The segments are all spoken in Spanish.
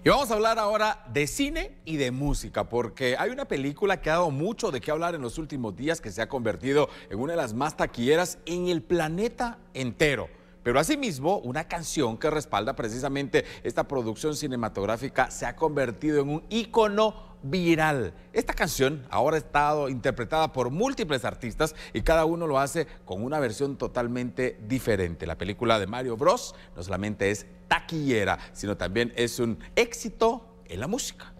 Y vamos a hablar ahora de cine y de música, porque hay una película que ha dado mucho de qué hablar en los últimos días, que se ha convertido en una de las más taquilleras en el planeta entero. Pero asimismo, una canción que respalda precisamente esta producción cinematográfica se ha convertido en un ícono viral. Esta canción ahora ha estado interpretada por múltiples artistas y cada uno lo hace con una versión totalmente diferente. La película de Mario Bros no solamente es taquillera, sino también es un éxito en la música.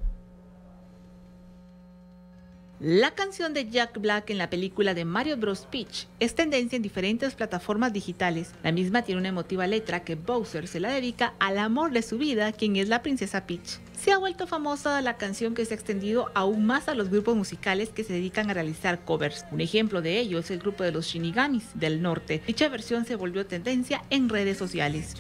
La canción de Jack Black en la película de Mario Bros. Peach es tendencia en diferentes plataformas digitales. La misma tiene una emotiva letra que Bowser se la dedica al amor de su vida, quien es la princesa Peach. Se ha vuelto famosa la canción, que se ha extendido aún más a los grupos musicales que se dedican a realizar covers. Un ejemplo de ello es el grupo de los Shinigamis del norte. Dicha versión se volvió tendencia en redes sociales.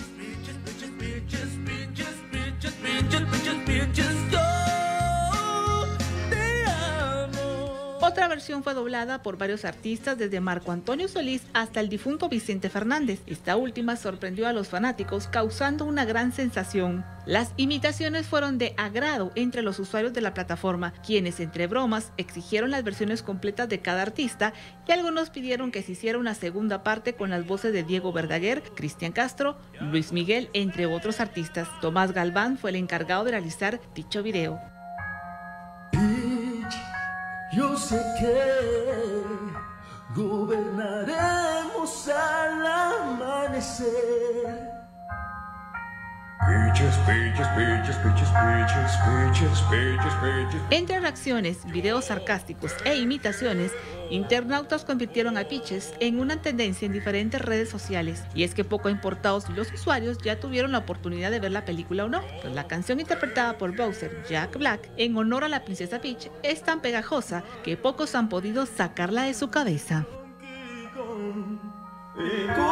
Otra versión fue doblada por varios artistas, desde Marco Antonio Solís hasta el difunto Vicente Fernández. Esta última sorprendió a los fanáticos, causando una gran sensación. Las imitaciones fueron de agrado entre los usuarios de la plataforma, quienes entre bromas exigieron las versiones completas de cada artista, y algunos pidieron que se hiciera una segunda parte con las voces de Diego Verdaguer, Cristian Castro, Luis Miguel, entre otros artistas. Tomás Galván fue el encargado de realizar dicho video. Yo sé que gobernaremos al amanecer. Entre reacciones, videos sarcásticos e imitaciones, internautas convirtieron a Peaches en una tendencia en diferentes redes sociales. Y es que poco ha importado si los usuarios ya tuvieron la oportunidad de ver la película o no, pues la canción interpretada por Bowser, Jack Black, en honor a la princesa Peach, es tan pegajosa que pocos han podido sacarla de su cabeza.